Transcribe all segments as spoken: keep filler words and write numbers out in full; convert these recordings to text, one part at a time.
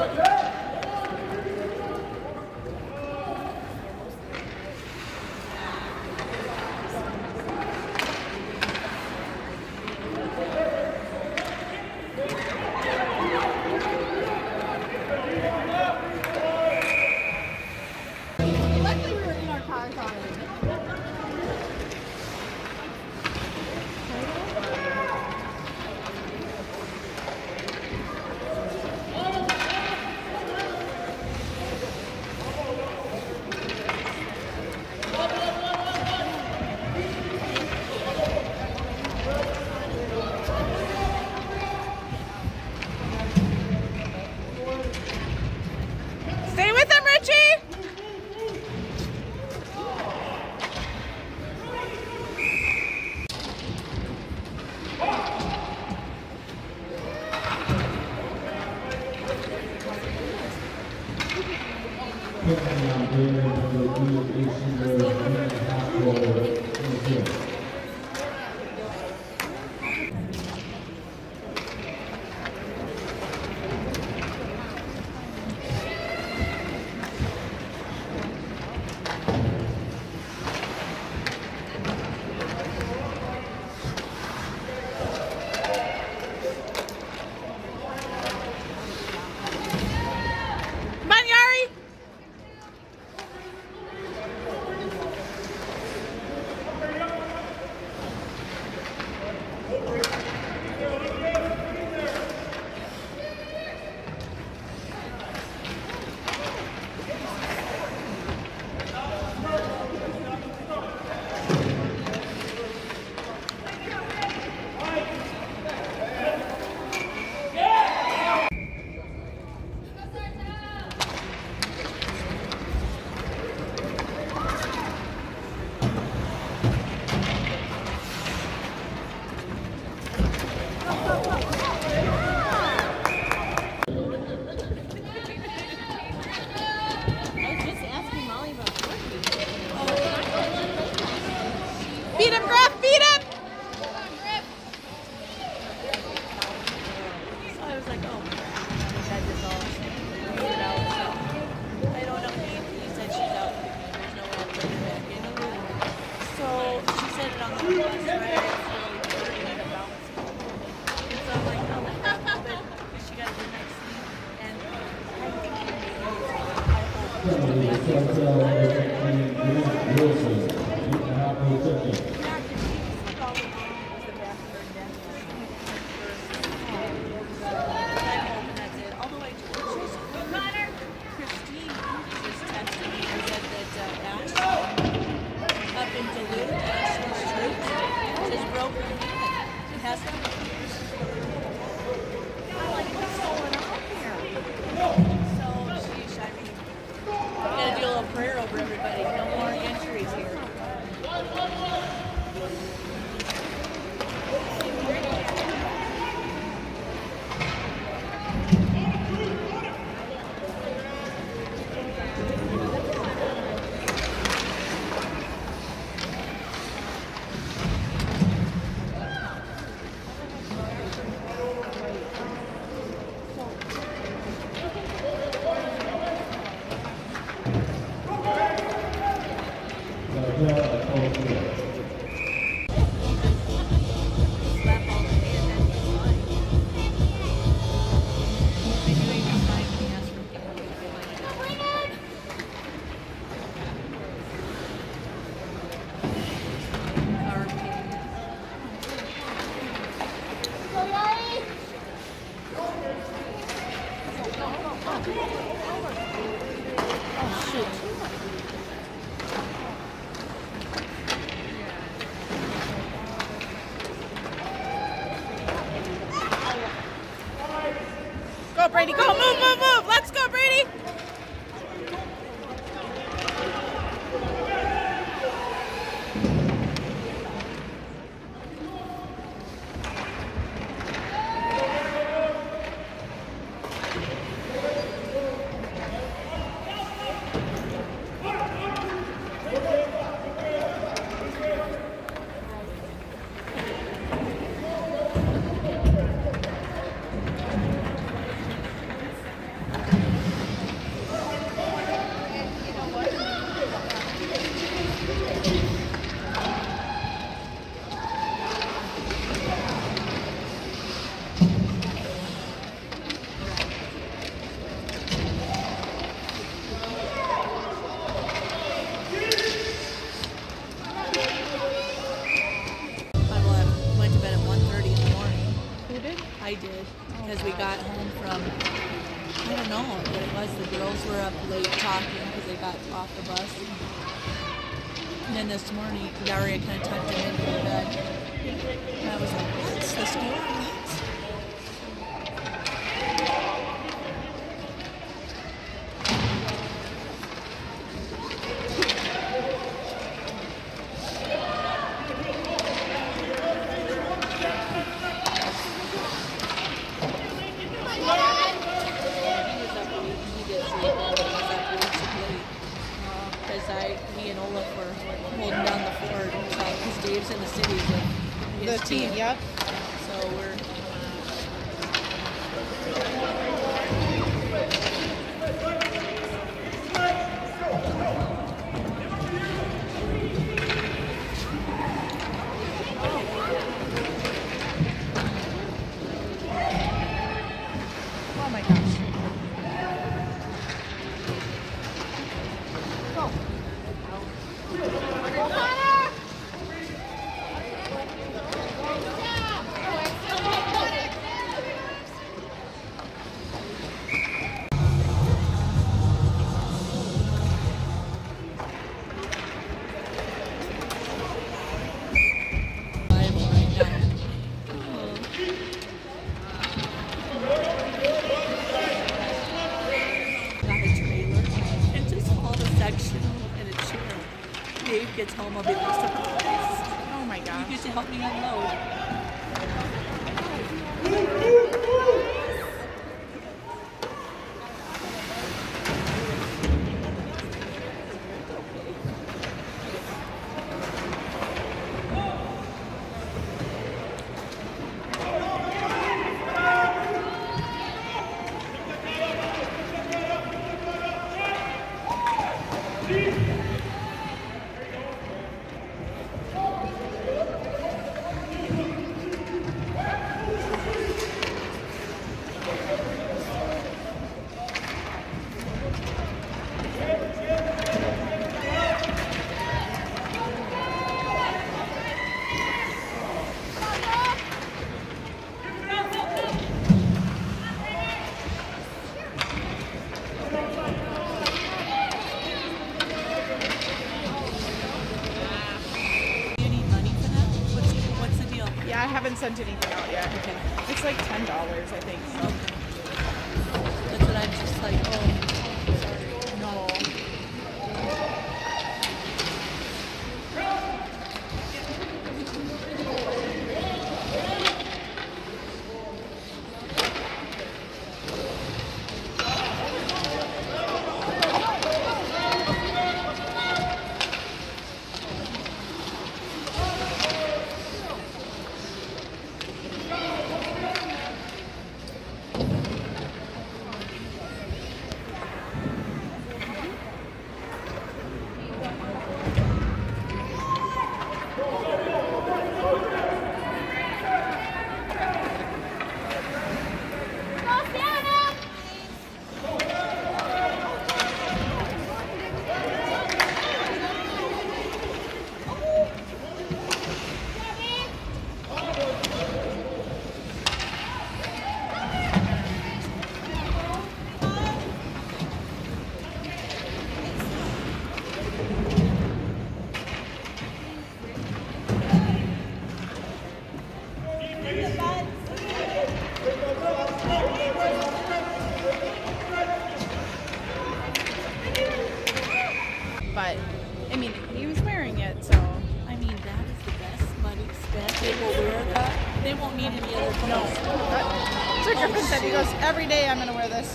Beat him, Griff! Beat him! So I was like, oh, that is all figured out. So I don't know. He, he said she's out. There's no way to put her back in. So she said it on the bus, right? It's really dirty and bouncing. And so I'm like, oh, that's a bit, because she got to do next week. And I think prayer over everybody. No more injuries here. Go, Brady, go, move, move, move. Let's go, Brady. know what it was. The girls were up late talking because they got off the bus. And then this morning, Daria kind of tucked him into the bed. And I was like, what's the story? In the city with his The team, team. yep. So we're Oh my gosh. Dave gets home, I'll be less surprised. Oh my You gosh. get to help me unload. Yeah, I haven't sent anything out yet. Okay. It's like ten dollars, I think. That's what I'm just like, oh, sorry. No. But, I mean, he was wearing it, so. I mean, that is the best money spent. They will wear that. They won't need any other clothes. No. That, so Griffin said, he goes, every day I'm going to wear this.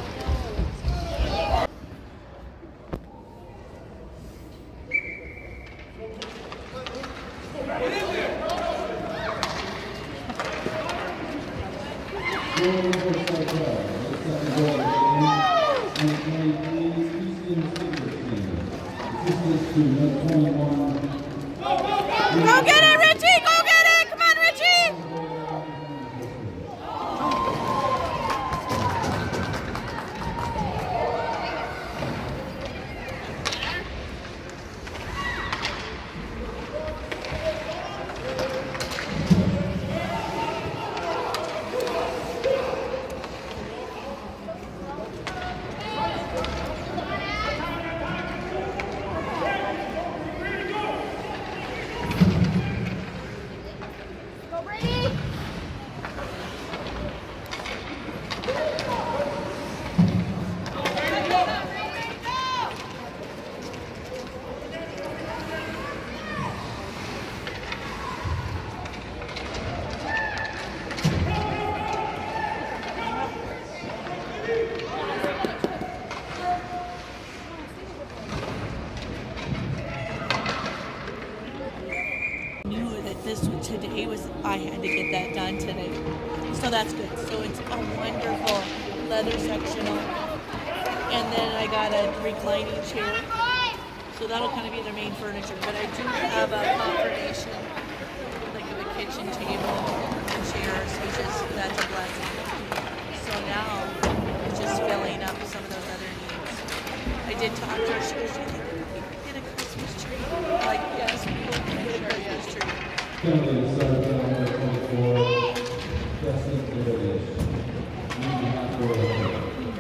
Go get it, Richie! Go get it! Come on, Richie! because today was, I had to get that done today. So that's good. So it's a wonderful leather sectional. And then I got a reclining chair. So that'll kind of be their main furniture. But I do have a combination, like of a kitchen table and chairs, which is, that's a blessing. So now it's just filling up some of those other needs. I did talk to her. She goes, "Do you think we could get a Christmas tree?" I'm like, yes, we will get a Christmas tree. Family starts on number twenty-four, Justin Davis. Moving on forward.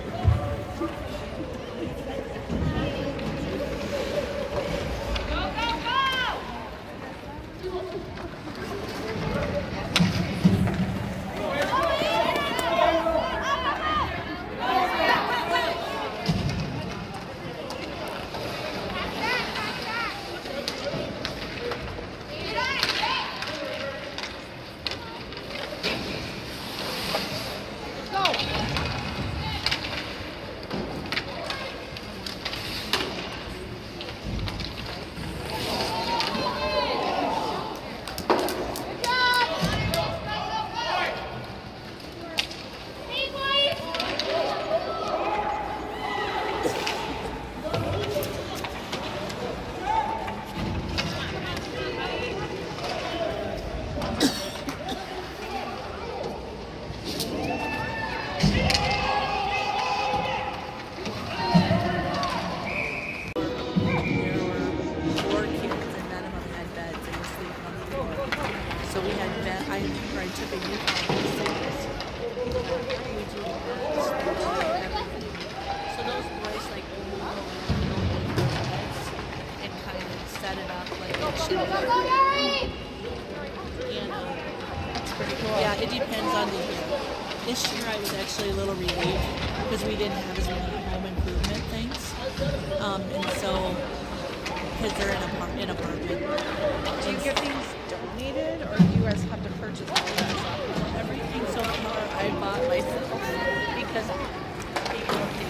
Yeah, it depends on the year. This year I was actually a little relieved because we didn't have as many home improvement things. Um, and so, because they're in, apart- in apartment. Do you get things donated, or do you guys have to purchase all that stuff? Everything so far I bought myself because people pay.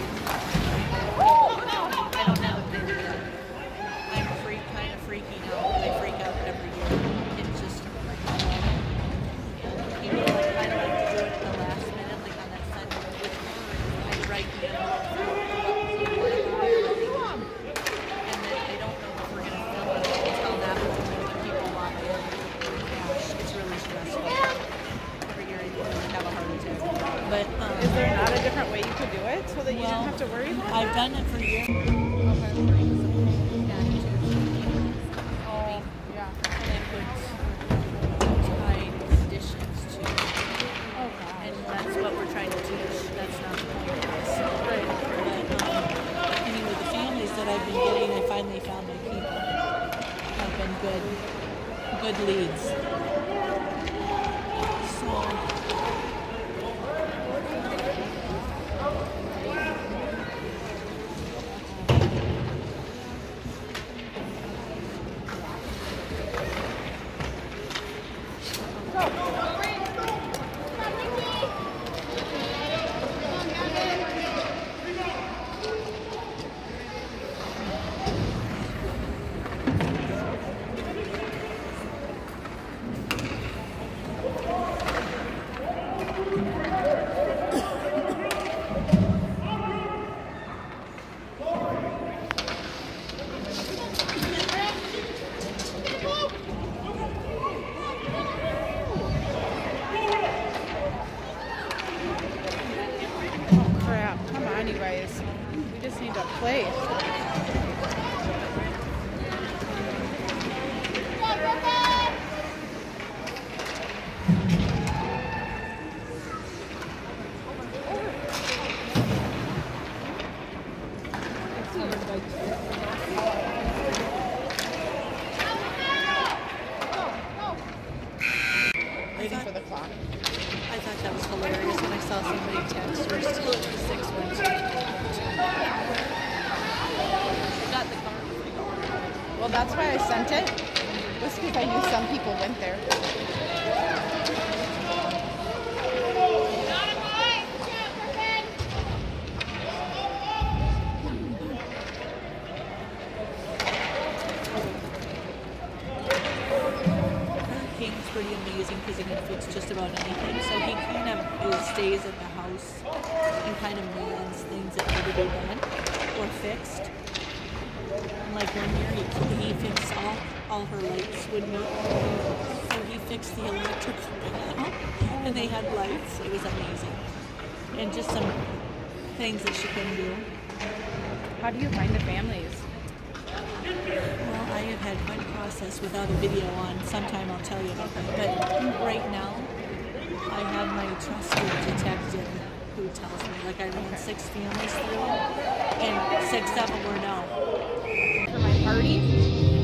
I don't have a big yet. I'm freak, kind of freaking out. I freak out every year. It's just like, people like kind of like to do it at the last minute, like on that Sunday with her. I write the envelope and then I don't know if we're gonna film it until that point when people want it. Gosh, it's really stressful. Every year I have a heart attack. But um, Is there not a different way you could do it so that you well, didn't have to worry about I've that? done it for years. Oh, yeah. And I put Thai conditions to it. Oh, God. And that's what we're trying to teach. That's not the point of this. Right. But um, anyway, the families that I've been getting, I finally found my people. Have been good, good leads. So. Crap. Come on, you guys. We just need to play. Waiting for the clock. I thought that was hilarious when I saw somebody text, we're still at the six one two. Got the car. Well, that's why I sent it. Just because I knew some people went there. Hurricanes stays at the house and kind of mans things that need to be done or fixed. And like one year he, he fixed all, all her lights wouldn't work. So he fixed the electrical panel and they had lights. It was amazing. And just some things that she couldn't do. How do you find the families? Well, I have had quite a process without a video on. Sometime I'll tell you about that. But right now, I have my trusted detective who tells me. Like I ran six families through, and six of them were no. For my party?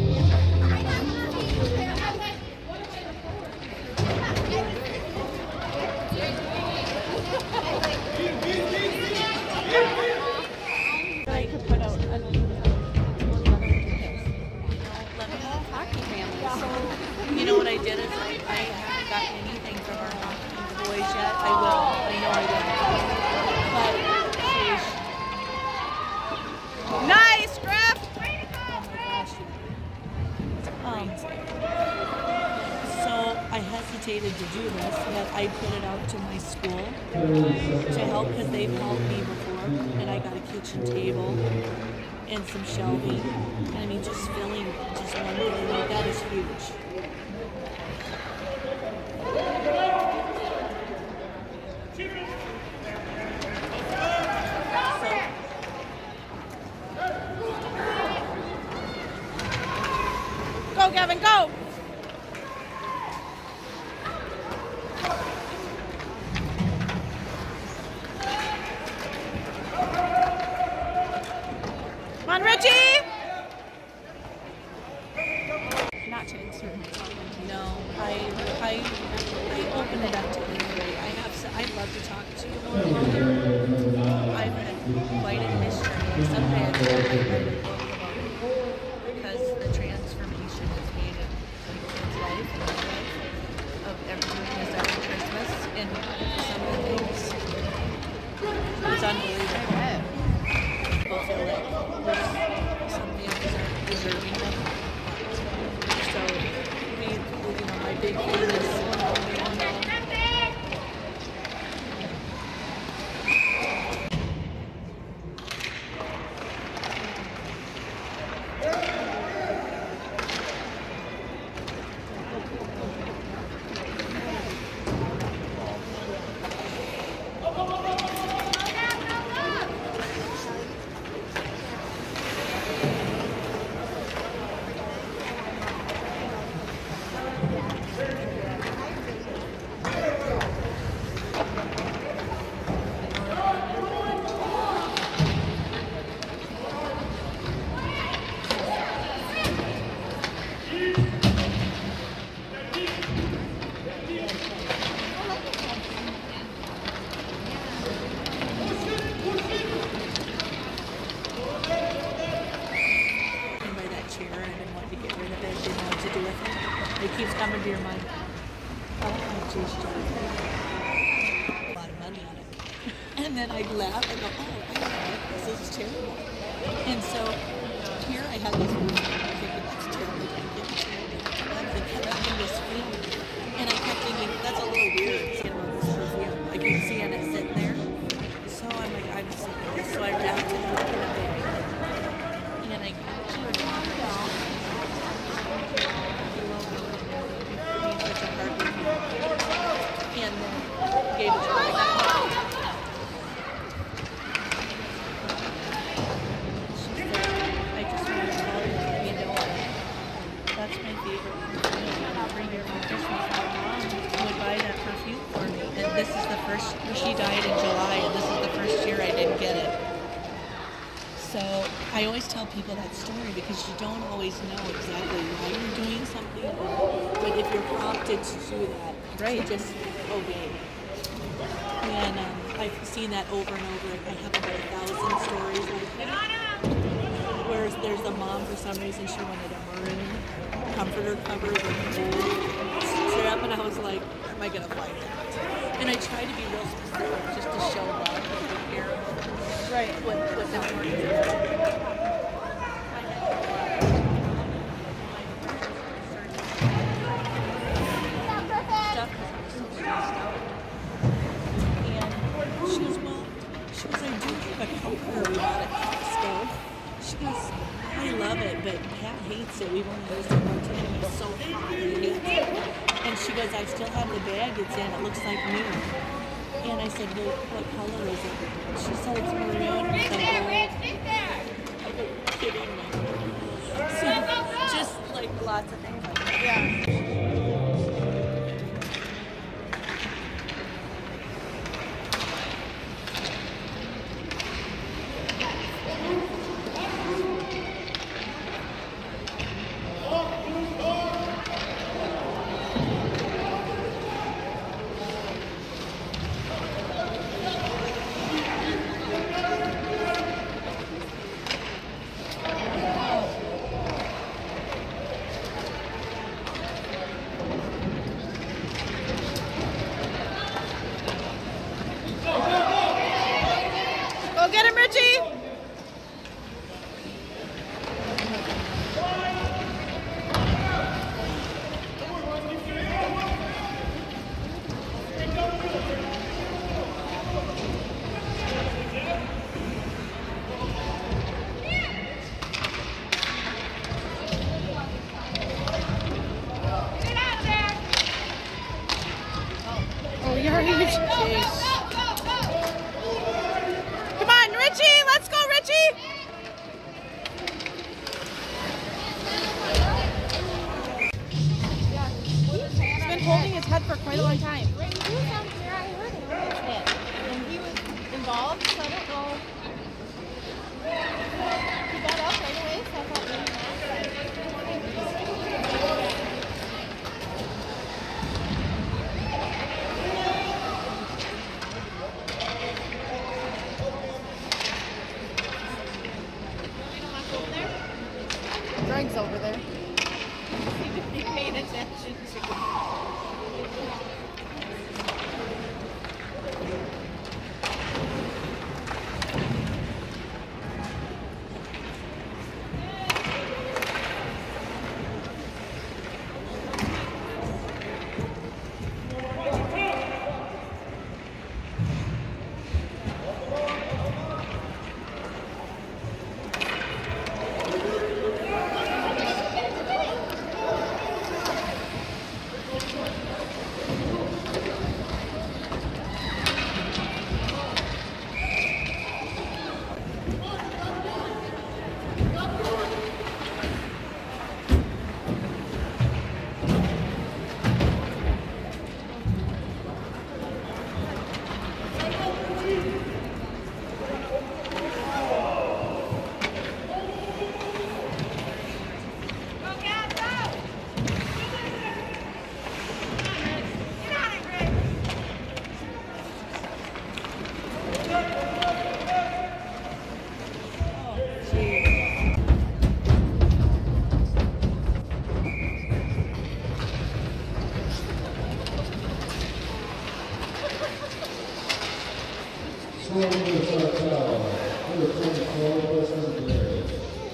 I could put out a hockey family. You know what I did is I, I haven't gotten anything from our hockey boys yet. I will. I know I will. But sheesh. Nice, Griff! Oh my gosh. Um, so I hesitated to do this, but I put it out to my school to help because they've helped me before, and I got a kitchen table and some shelving. And I mean, just filling just one thing like that is huge. Go, Gavin, go! Come on, Richie! Not to insert myself. No, I, I, I open it up to anybody. I have, s- I'd love to talk to you more. I've had quite a history. Someday I'd like to write a book about because the transformation has made in my kid's life and my life of everything is every Christmas and some of the things. It's unbelievable. People feel like there's some families aren't deserving of. So we, you know, my big thing is, you know, by that chair, I didn't want to get rid of it, didn't know what to do with it. It keeps coming to your mind. Oh, geez, John. A lot of money on it. And then I'd laugh and go, oh, I don't know, this is terrible. And so here I had this movie, and I'm thinking, that's terrible, I think it's terrible. And I kept having this feeling. And I kept thinking, that's a little weird, you know, this perfume. I keep seeing it sitting there. So I'm like, I'm sick of this. So I wrapped it up in a bag. And I kept it down. And then gave it to her. She said, I just want to tell you, you know, that's my favorite perfume. Every year for Christmas, my mom would buy that perfume for me. And this is the first, she died in July, and this is the first year I didn't get it. So I always tell people that story because you don't always know exactly why you're doing something, but if you're prompted to do that, Right. to just obey. And um, I've seen that over and over. I have about a thousand stories like that. Whereas there's a mom, for some reason, she wanted a maroon comforter cover with gold strap, and I was like, where am I going to find that? And I tried to be real specific just to show love and take care of Right. what, what not working. Stuff because I was so stressed out. And periodic stove. She goes, I love it, but Pat hates it. We've only used it one time. He's so hot. He hates it. And she goes, I still have the bag it's in. It looks like new. And I said, well, what color is it? She said it's maroon with a gold. Are you kidding me? So, just like lots of things like that. Yeah. Go get him, Richie! Oh, you're huge. Come on, Richie! Let's go, Richie! He's been holding his head for quite a long time. He was down here, I heard him. And he was involved, so I don't know. He got up right away, so I thought maybe not. Greg's over there. He paid attention to. Score number Sartell, number twenty-four, Western Bears.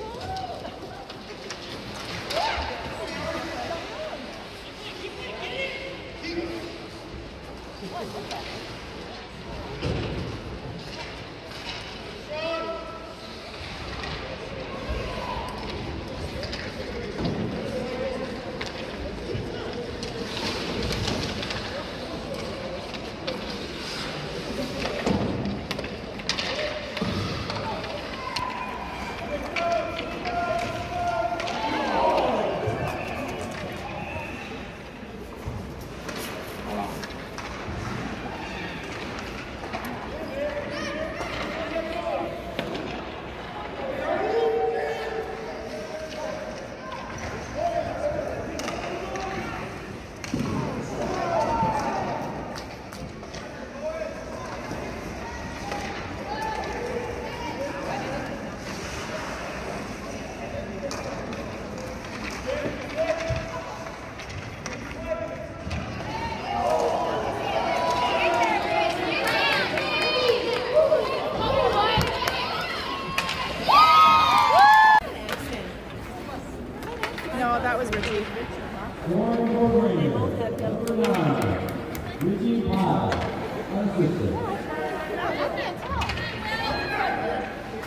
No, that was Richie. Score number Ranger, number nine, Richie Pye, unassisted. I can't tell.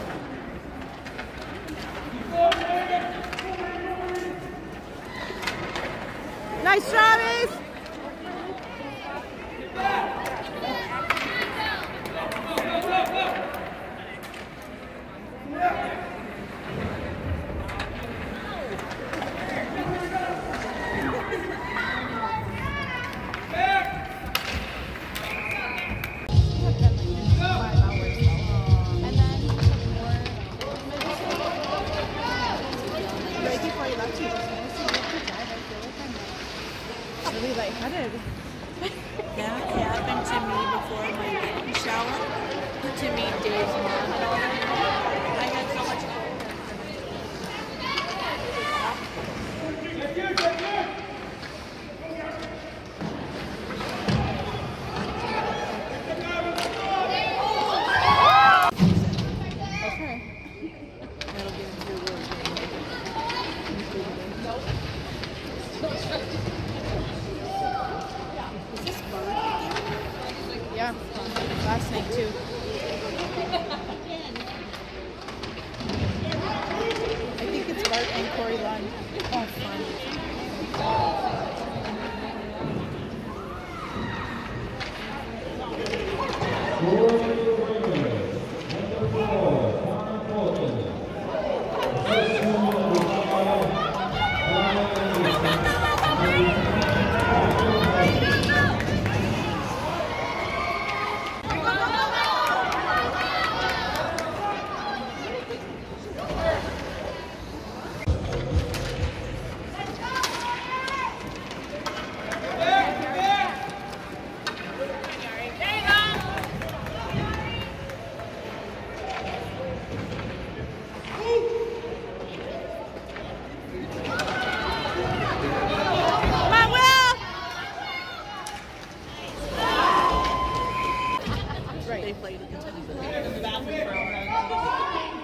Strawberries! Really lightheaded. That happened to me before my baby shower. To me, Dave's mom and all that. I had so much Okay. That'll get into your room. Is this bird again? Yeah. Last night too. I think it's Bart and Corey Lund. Oh, fun. They played at the time, but they were in the bathroom for a while.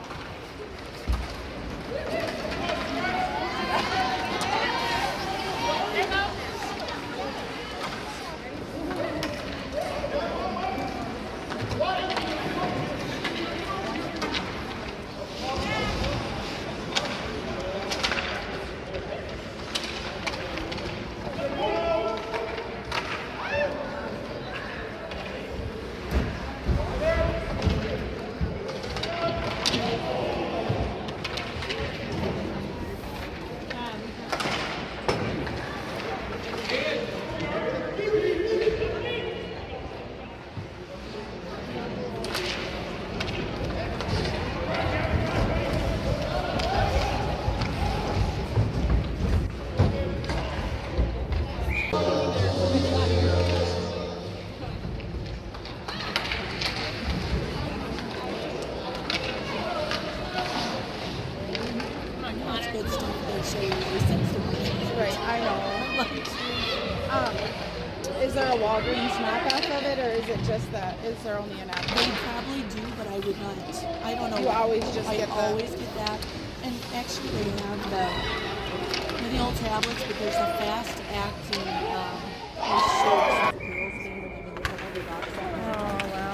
That's good stuff. They show you these things to me. Right, I know. Um, is there a Walgreens knockoff of it, or is it just that? Is there only an app? They probably do, but I would not. I don't know. You always just I get the- always get that. And actually, they have the the old tablets, but there's a fast acting um, there's soaps for girls thing, but I mean, there's a hundred bucks on it. Oh, wow.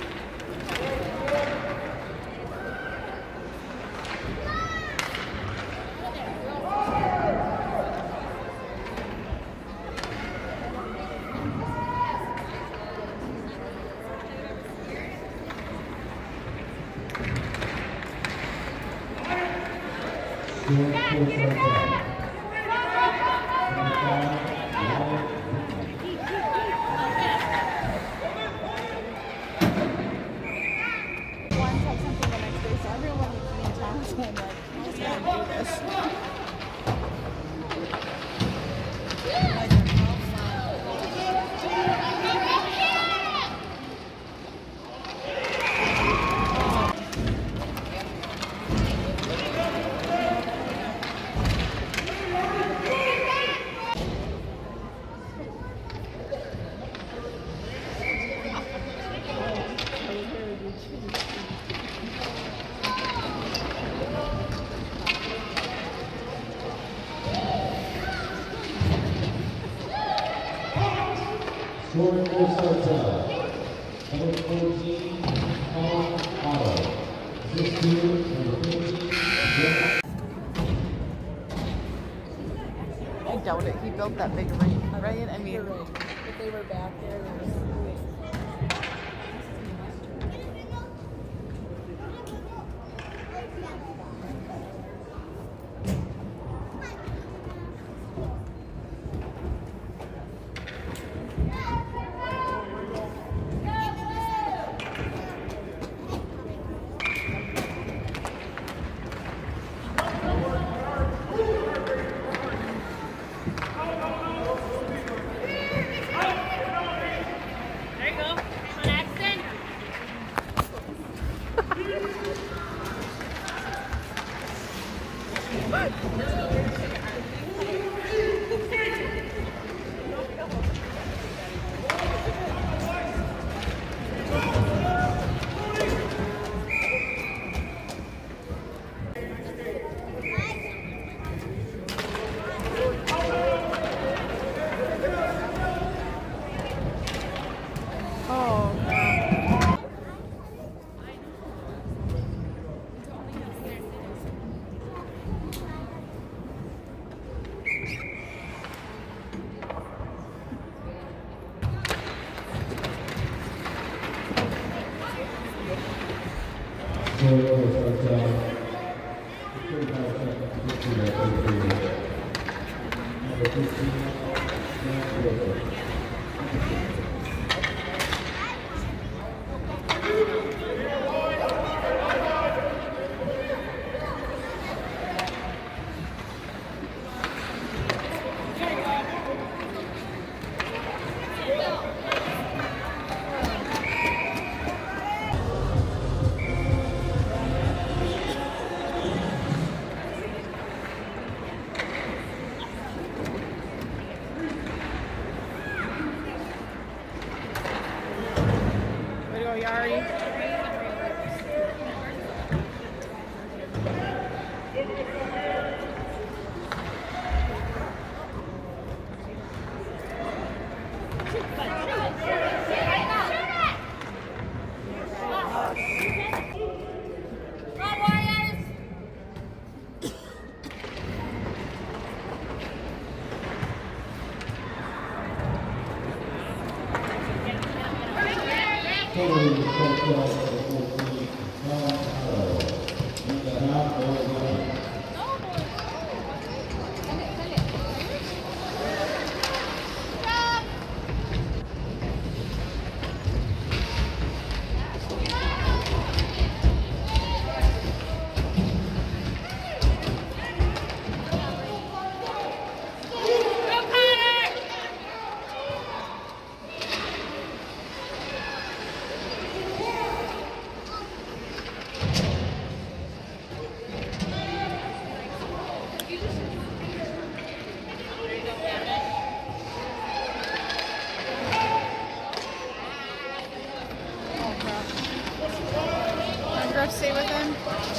One said something the next day, so everyone was being talked to, and like, I just gotta do this. Like, how fun. Scoring for Sartell, number fourteen, Colin Otto. sixteen, number fifteen, Jeff. doubt it. He built that big ring, right? I mean, You're right. If they were back there, there was. Stay with him.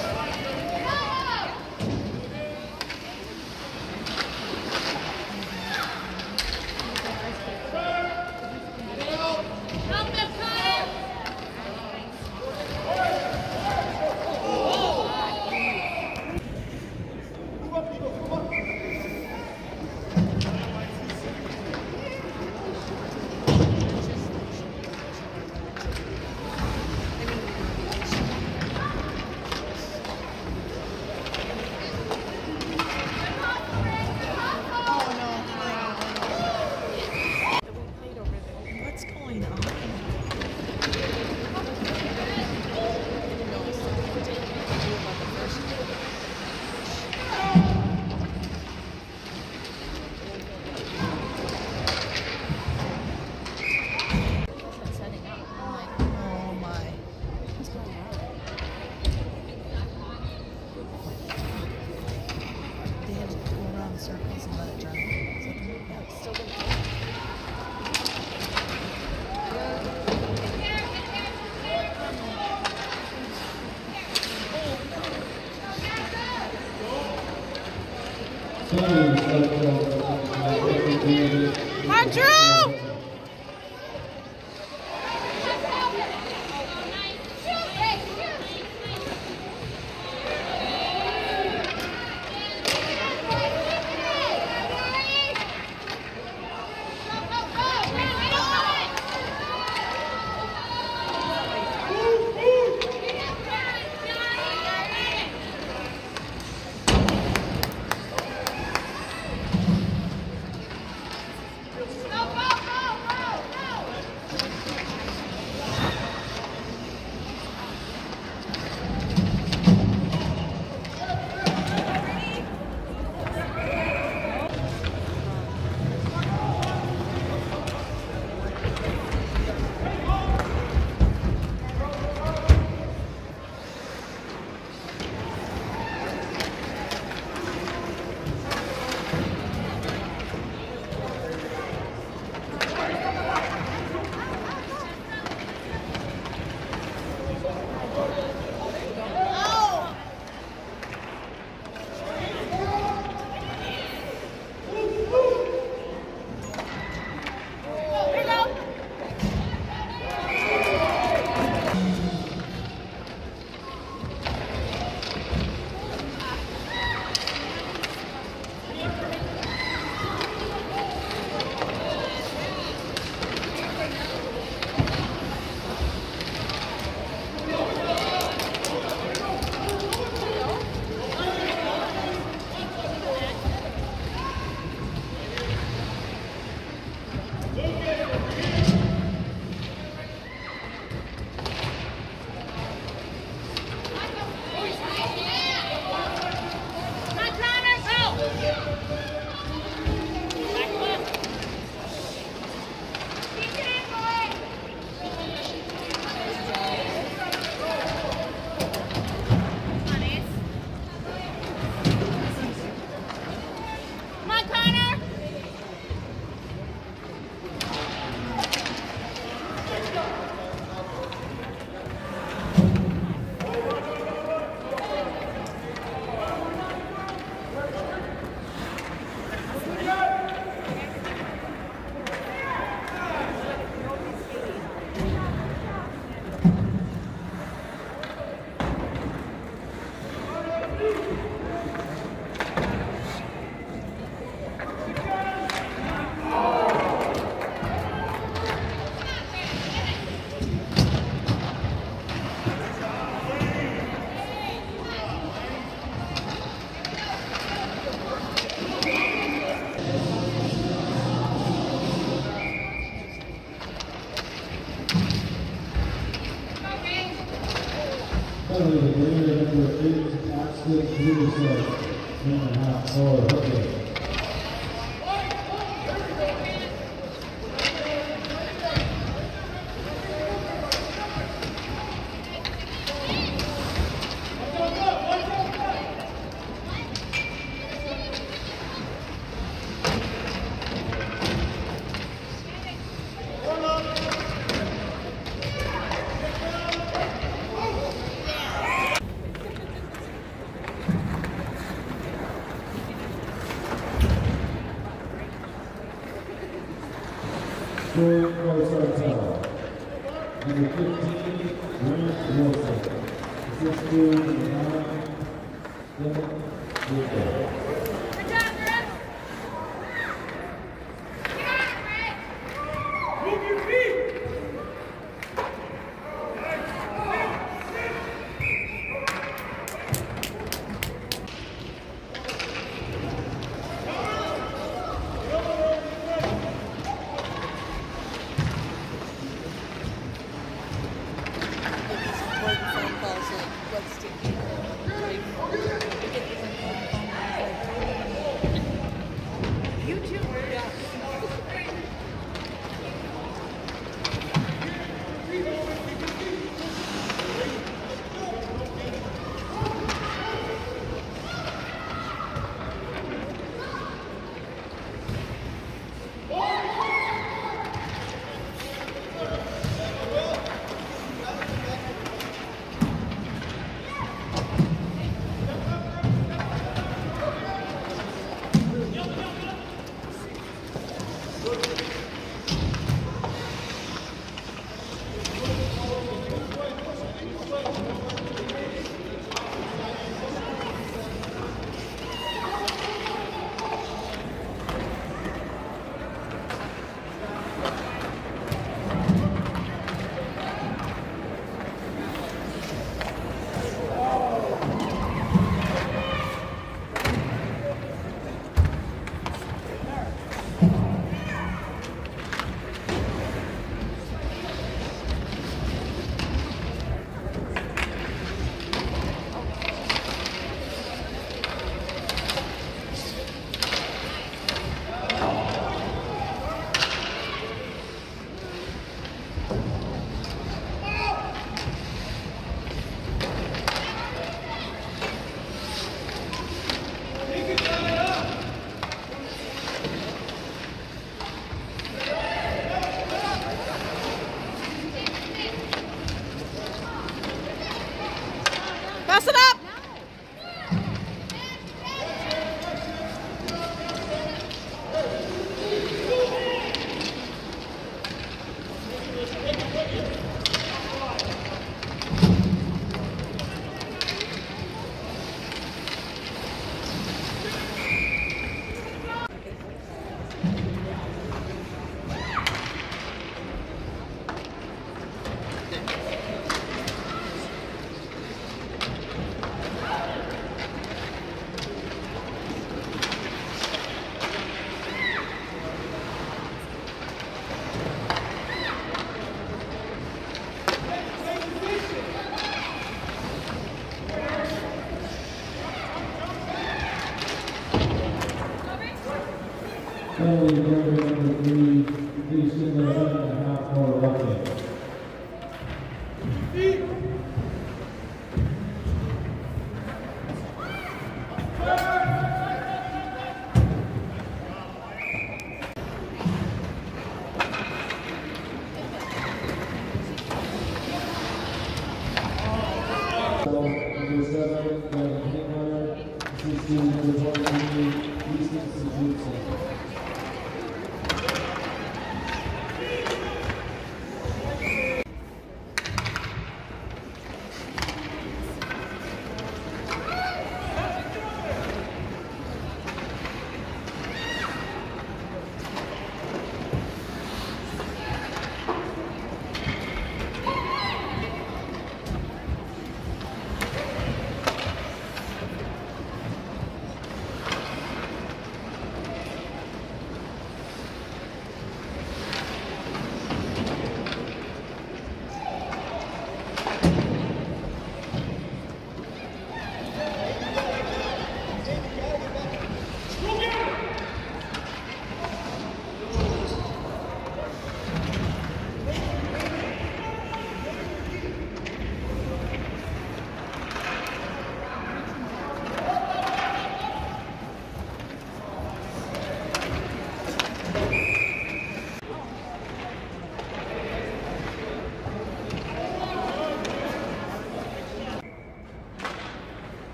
Andrew! fifteen seconds. One and a half for Hooker. Scoring by Sartell. Number fifteen, Grant Wilson. sixteen, nine, seven, zero. Pass it up! Penalty number three, completion of one and a half for Hooker. Number seven, Kevin Hickmeyer. sixteen, number twenty-three, Easton Suzuki.